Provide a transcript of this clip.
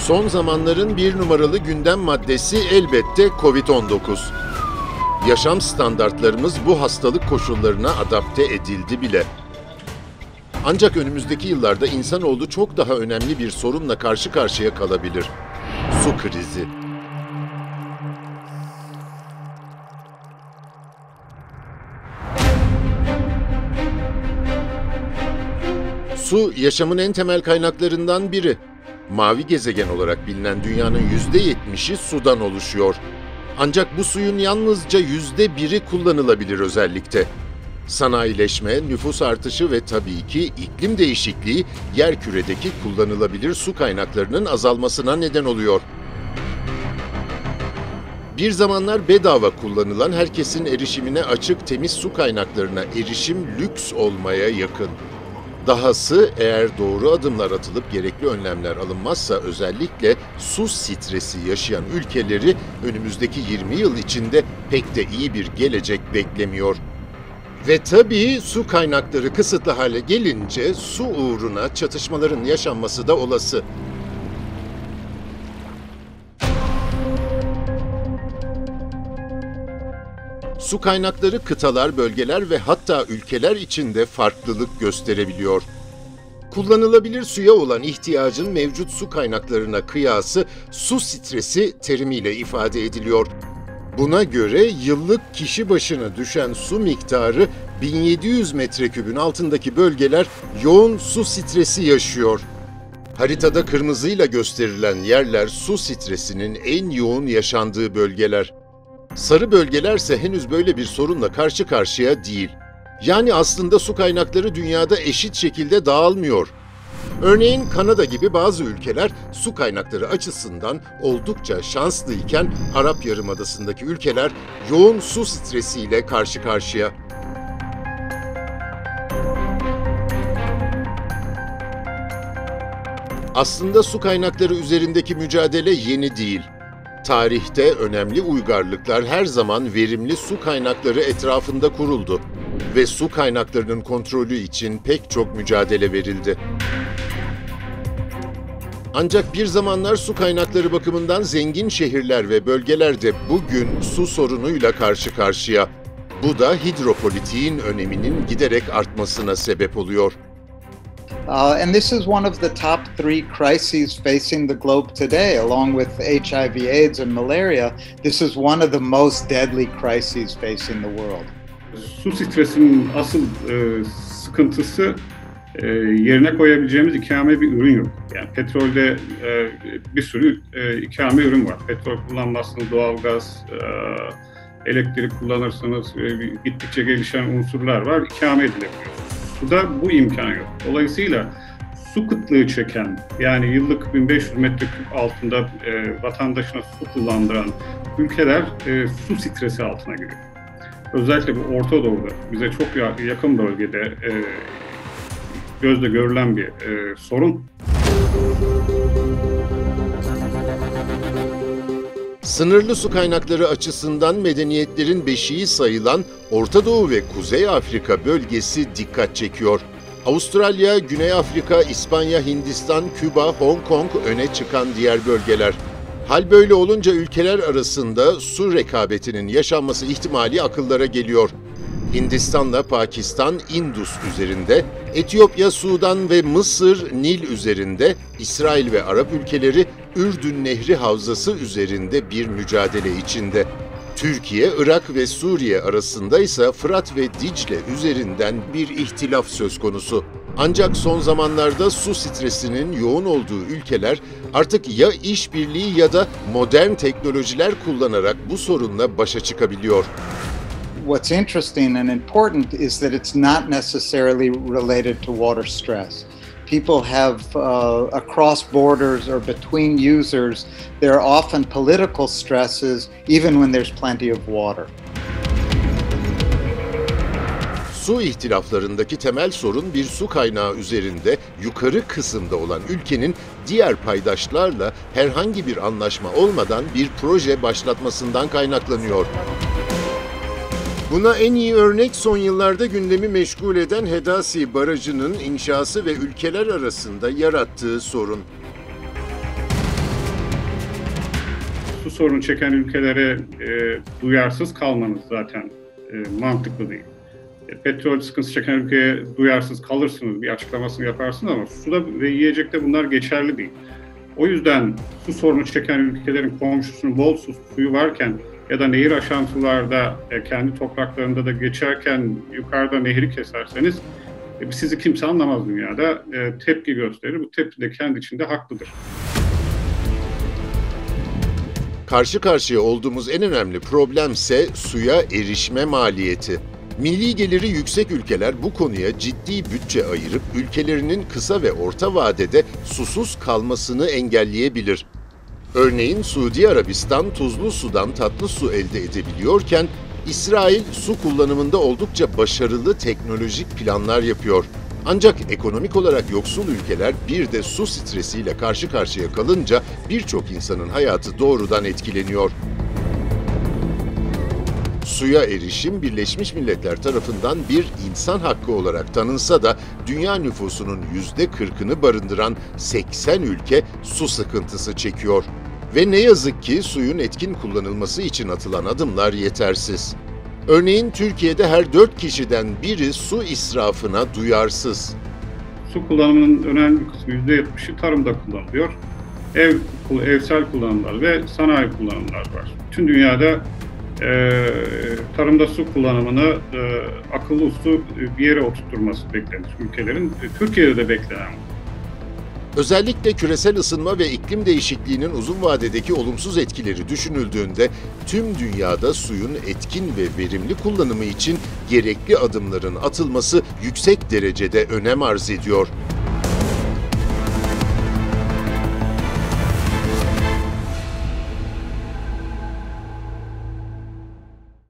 Son zamanların bir numaralı gündem maddesi elbette Covid-19. Yaşam standartlarımız bu hastalık koşullarına adapte edildi bile. Ancak önümüzdeki yıllarda insanoğlu çok daha önemli bir sorunla karşı karşıya kalabilir. Su krizi. Su, yaşamın en temel kaynaklarından biri. Mavi gezegen olarak bilinen dünyanın %70'i sudan oluşuyor. Ancak bu suyun yalnızca %1'i kullanılabilir özellikle. Sanayileşme, nüfus artışı ve tabii ki iklim değişikliği yerküredeki kullanılabilir su kaynaklarının azalmasına neden oluyor. Bir zamanlar bedava kullanılan, herkesin erişimine açık temiz su kaynaklarına erişim lüks olmaya yakın. Dahası eğer doğru adımlar atılıp gerekli önlemler alınmazsa özellikle su stresi yaşayan ülkeleri önümüzdeki 20 yıl içinde pek de iyi bir gelecek beklemiyor. Ve tabii su kaynakları kısıtlı hale gelince su uğruna çatışmaların yaşanması da olası. Su kaynakları kıtalar, bölgeler ve hatta ülkeler içinde farklılık gösterebiliyor. Kullanılabilir suya olan ihtiyacın mevcut su kaynaklarına kıyası su stresi terimiyle ifade ediliyor. Buna göre yıllık kişi başına düşen su miktarı 1700 metrekübün altındaki bölgeler yoğun su stresi yaşıyor. Haritada kırmızıyla gösterilen yerler su stresinin en yoğun yaşandığı bölgeler. Sarı bölgelerse henüz böyle bir sorunla karşı karşıya değil. Yani aslında su kaynakları dünyada eşit şekilde dağılmıyor. Örneğin Kanada gibi bazı ülkeler su kaynakları açısından oldukça şanslıyken Arap Yarımadası'ndaki ülkeler yoğun su stresiyle karşı karşıya. Aslında su kaynakları üzerindeki mücadele yeni değil. Tarihte önemli uygarlıklar her zaman verimli su kaynakları etrafında kuruldu ve su kaynaklarının kontrolü için pek çok mücadele verildi. Ancak bir zamanlar su kaynakları bakımından zengin şehirler ve bölgeler de bugün su sorunuyla karşı karşıya. Bu da hidropolitiğin öneminin giderek artmasına sebep oluyor. And this is one of the top 3 crises facing the globe today, along with HIV/AIDS and malaria. This is one of the most deadly crises facing the world. Su stresinin asıl sıkıntısı yerine koyabileceğimiz ikame bir ürün yok. Yani petrolde bir sürü ikame ürün var. Petrol kullanmazsınız, doğalgaz, elektrik kullanırsınız, gittikçe gelişen unsurlar var, ikame edilebiliyor. Suda bu imkan yok. Dolayısıyla su kıtlığı çeken, yani yıllık 1500 metreküp altında vatandaşına su kullandıran ülkeler su stresi altına giriyor. Özellikle bu Orta Doğu'da, bize çok yakın bölgede gözle görülen bir sorun. Sınırlı su kaynakları açısından medeniyetlerin beşiği sayılan Orta Doğu ve Kuzey Afrika bölgesi dikkat çekiyor. Avustralya, Güney Afrika, İspanya, Hindistan, Küba, Hong Kong öne çıkan diğer bölgeler. Hal böyle olunca ülkeler arasında su rekabetinin yaşanması ihtimali akıllara geliyor. Hindistan'la Pakistan Indus üzerinde, Etiyopya, Sudan ve Mısır Nil üzerinde, İsrail ve Arap ülkeleri Ürdün Nehri havzası üzerinde bir mücadele içinde. Türkiye, Irak ve Suriye arasında ise Fırat ve Dicle üzerinden bir ihtilaf söz konusu. Ancak son zamanlarda su stresinin yoğun olduğu ülkeler artık ya işbirliği ya da modern teknolojiler kullanarak bu sorunla başa çıkabiliyor. What's interesting and important is that it's not necessarily related to water stress. People have, across borders or between users, there are often political stresses even when there's plenty of water. Su ihtilaflarındaki temel sorun bir su kaynağı üzerinde yukarı kısımda olan ülkenin diğer paydaşlarla herhangi bir anlaşma olmadan bir proje başlatmasından kaynaklanıyor. Buna en iyi örnek son yıllarda gündemi meşgul eden Hedasi Barajı'nın inşası ve ülkeler arasında yarattığı sorun. sorunu çeken ülkelere duyarsız kalmanız zaten mantıklı değil. Petrol sıkıntısı çeken ülkeye duyarsız kalırsınız, bir açıklamasını yaparsınız ama suda ve yiyecekte bunlar geçerli değil. O yüzden su sorunu çeken ülkelerin komşusunun bol suyu varken ya da nehir aşan sularda kendi topraklarında da geçerken yukarıda nehri keserseniz sizi kimse anlamaz dünyada. Tepki gösterir. Bu tepki de kendi içinde haklıdır. Karşı karşıya olduğumuz en önemli problemse suya erişme maliyeti. Milli geliri yüksek ülkeler bu konuya ciddi bütçe ayırıp ülkelerinin kısa ve orta vadede susuz kalmasını engelleyebilir. Örneğin Suudi Arabistan tuzlu sudan tatlı su elde edebiliyorken İsrail su kullanımında oldukça başarılı teknolojik planlar yapıyor. Ancak ekonomik olarak yoksul ülkeler bir de su stresiyle karşı karşıya kalınca birçok insanın hayatı doğrudan etkileniyor. Suya erişim Birleşmiş Milletler tarafından bir insan hakkı olarak tanınsa da dünya nüfusunun %40'ını barındıran 80 ülke su sıkıntısı çekiyor. Ve ne yazık ki suyun etkin kullanılması için atılan adımlar yetersiz. Örneğin Türkiye'de her 4 kişiden biri su israfına duyarsız. Su kullanımının önemli bir kısmı %70'i tarımda kullanılıyor. Evsel kullanımlar ve sanayi kullanımlar var. Tüm dünyada tarımda su kullanımını akıllı su bir yere oturtturması beklenir ülkelerin. Türkiye'de de beklenen. Özellikle küresel ısınma ve iklim değişikliğinin uzun vadedeki olumsuz etkileri düşünüldüğünde tüm dünyada suyun etkin ve verimli kullanımı için gerekli adımların atılması yüksek derecede önem arz ediyor.